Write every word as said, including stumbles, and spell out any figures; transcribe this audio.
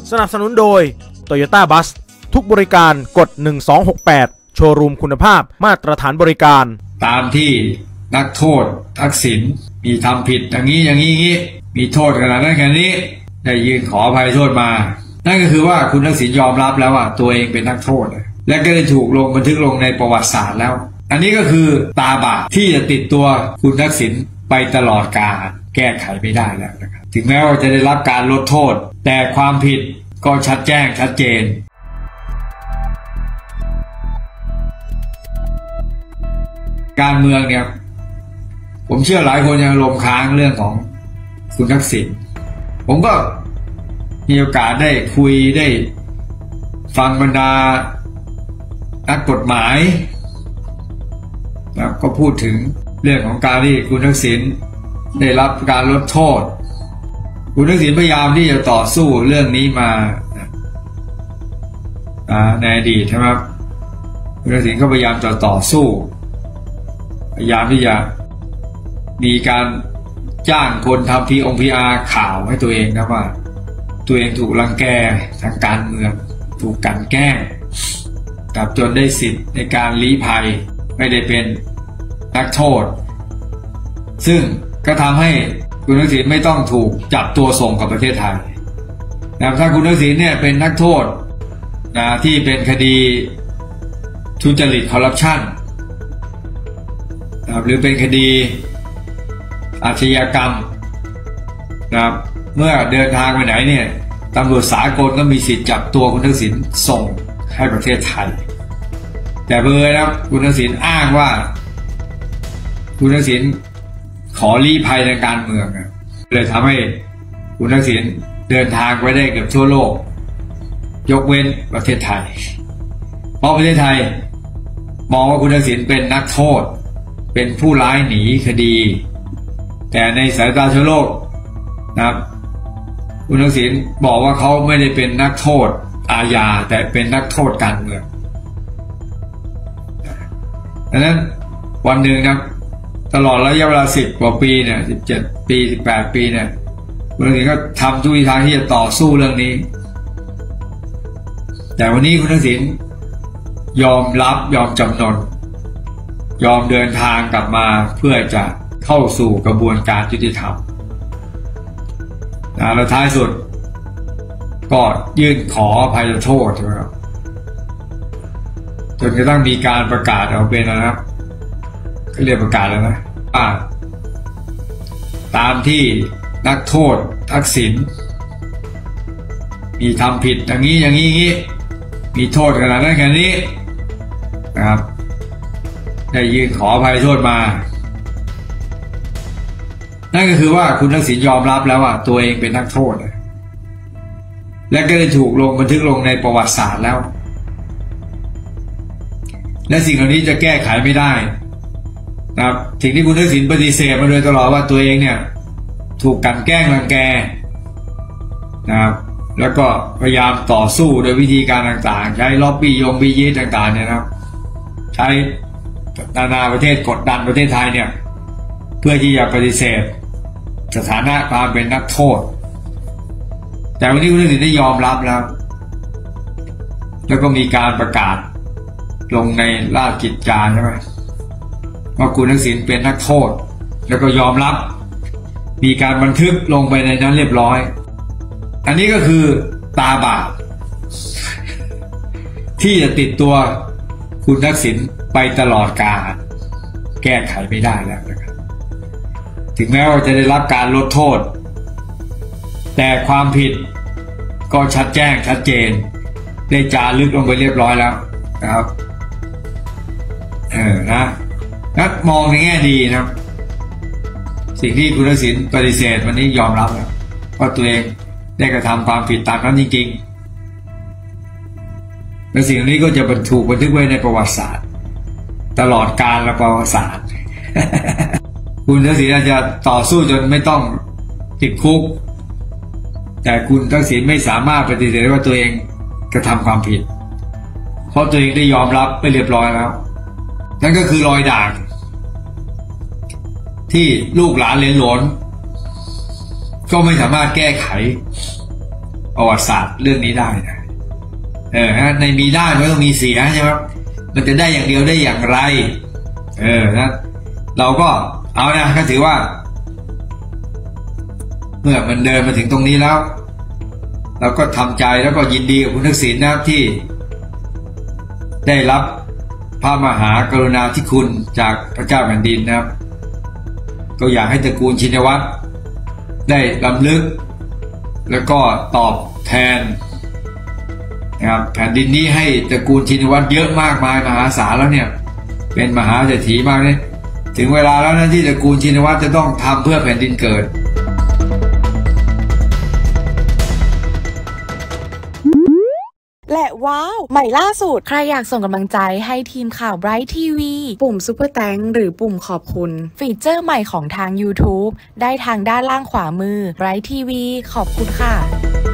สนับสนุนโดย Toyota Bus ทุกบริการกดหนึ่งสองหกแปดโชว์รูมคุณภาพมาตรฐานบริการตามที่นักโทษทักษิณมีทำผิดอย่างนี้อย่างนี้อย่างนี้มีโทษขนาดนั้นแค่นี้ได้ยื่นขออภัยโทษมานั่นก็คือว่าคุณทักษิณยอมรับแล้วว่าตัวเองเป็นนักโทษและก็ได้ถูกลงบันทึกลงในประวัติศาสตร์แล้วอันนี้ก็คือตาบาปที่จะติดตัวคุณทักษิณไปตลอดกาลแก้ไขไม่ได้แล้วนะครับถึงแม้ว่าจะได้รับการลดโทษแต่ความผิดก็ชัดแจ้งชัดเจนการเมืองเนี่ยผมเชื่อหลายคนยังลมค้างเรื่องของคุณทักษิณผมก็มีโอกาสได้คุยได้ฟังบรรดานักกฎหมายนะก็พูดถึงเรื่องของการที่คุณทักษิณได้รับการลดโทษคุณทักษิณพยายามที่จะต่อสู้เรื่องนี้มาในอดีตใช่ไหมครับคุณทักษิณก็พยายามจะต่อสู้พยายามที่จะมีการจ้างคนทำพีองพีอาร์ข่าวให้ตัวเองนะว่าตัวเองถูกรังแกทางการเมืองถูกกันแกล้งกับจนได้สิทธิ์ในการลี้ภัยไม่ได้เป็นนักโทษซึ่งก็ทำให้คุณทักษิณไม่ต้องถูกจับตัวส่งกับประเทศไทยนะถ้าคุณทักษิณเนี่ยเป็นนักโทษนะที่เป็นคดีทุจริตคอร์รัปชันหรือเป็นคดีอาชญากรรมนะครับเมื่อเดินทางไปไหนเนี่ยตำรวจสากลก็มีสิทธิ์จับตัวคุณทักษิณส่งให้ประเทศไทยแต่เบอร์นะครับคุณทักษิณอ้างว่าคุณทักษิณขอลี้ภัยในการเมืองเลยทำให้คุณทักษิณเดินทางไปได้เกือบทั่วโลกยกเว้นประเทศไทยเพราะประเทศไทยมองว่าคุณทักษิณเป็นนักโทษเป็นผู้ร้ายหนีคดีแต่ในสายตาทั่วโลกนะครับคุณทักษิณบอกว่าเขาไม่ได้เป็นนักโทษอาญาแต่เป็นนักโทษการเมืองดังนั้นวันหนึ่งนะตลอดระยะเวลาสิบกว่าปีเนี่ยสิบเจ็ดปีสิบแปดปีเนี่ยคุณทักษิณก็ทำทุกทางที่จะต่อสู้เรื่องนี้แต่วันนี้คุณทักษิณยอมรับยอมจำนนยอมเดินทางกลับมาเพื่อจะเข้าสู่กระบวนการยุติธรรมนะแล้วท้ายสุดก็ยื่นขออภัยโทษใช่ไหมครับจนกระทั่งมีการประกาศออกเป็นนะครับก็เรียกประกาศแล้วนะอ่าตามที่นักโทษทักษิณมีทำผิดอย่างนี้อย่างนี้อย่างนี้มีโทษขนาดนั้นแค่นี้นะครับได้ยื่นขออภัยโทษมานั่นก็คือว่าคุณทักษิณยอมรับแล้วว่าตัวเองเป็นนักโทษและก็ได้ถูกลงบันทึกลงในประวัติศาสตร์แล้วและสิ่งเหล่านี้จะแก้ไขไม่ได้นะครับสิ่งที่คุณทักษิณปฏิเสธมาโดยตลอดว่าตัวเองเนี่ยถูกกันแกล้งรังแกนะครับแล้วก็พยายามต่อสู้โดยวิธีการต่างๆใช้ล็อบบี้ยงบียีต่างๆเนี่ยนะครับใช้นานาประเทศกดดันประเทศไทยเนี่ยเพื่อที่จะปฏิเสธสถานะความเป็นนักโทษแต่วันนี้คุณทักษิณได้ยอมรับแล้วแล้วก็มีการประกาศลงในราชกิจจาใช่ไหมว่าคุณทักษิณเป็นนักโทษแล้วก็ยอมรับมีการบันทึกลงไปในนั้นเรียบร้อยอันนี้ก็คือตาบาปที่จะติดตัวคุณทักษิณไปตลอดกาลแก้ไขไม่ได้แล้วนะครับถึงแม้ว่าจะได้รับการลดโทษแต่ความผิดก็ชัดแจ้งชัดเจนได้จารึกลงไปเรียบร้อยแล้วนะครับเออนะนักมองในแง่ดีนะครับสิ่งที่คุณทักษิณปฏิเสธวันนี้ยอมรับแล้วว่าตัวเองได้กระทำความผิดตามนั้นจริงๆและสิ่งนี้ก็จะบรรทุกบันทึกไว้ในประวัติศาสตร์ตลอดกาลและประวัติศาสตร์คุณทักษิณอาจจะต่อสู้จนไม่ต้องติดคุกแต่คุณทักษิณไม่สามารถปฏิเสธว่าตัวเองกระทำความผิดเพราะตัวเองได้ยอมรับไปเรียบร้อยแล้วนั่นก็คือรอยด่างที่ลูกหลานเหลนหลนก็ไม่สามารถแก้ไขประวัติศาสตร์เรื่องนี้ได้นะเออในมีได้มันต้องมีเสียใช่ไหมมันจะได้อย่างเดียวได้อย่างไรเออนะเราก็เอานะก็ถือว่าเมื่อมันเดินมาถึงตรงนี้แล้วเราก็ทำใจแล้วก็ยินดีกับคุณทักษิณนะครับที่ได้รับพระมหากรุณาธิคุณจากพระเจ้าแผ่นดินนะครับก็อยากให้ตระกูลชินวัตรได้รำลึกแล้วก็ตอบแทนนะครับแผ่นดินนี้ให้ตระกูลชินวัตรเยอะมากมายมหาศาลแล้วเนี่ยเป็นมหาเศรษฐีมากเลยถึงเวลาแล้วนะที่ตระกูลชินวัตรจะต้องทำเพื่อแผ่นดินเกิดและว้าวใหม่ล่าสุดใครอยากส่งกำลังใจให้ทีมข่าว Bright ที วี ปุ่ม Super Thanks หรือปุ่มขอบคุณฟีเจอร์ใหม่ของทาง YouTube ได้ทางด้านล่างขวามือ Bright ที วี ขอบคุณค่ะ